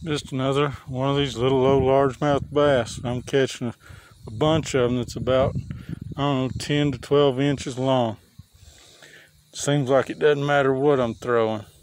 Just another one of these little old largemouth bass. I'm catching a bunch of them that's about, I don't know, 10 to 12 inches long. Seems like it doesn't matter what I'm throwing.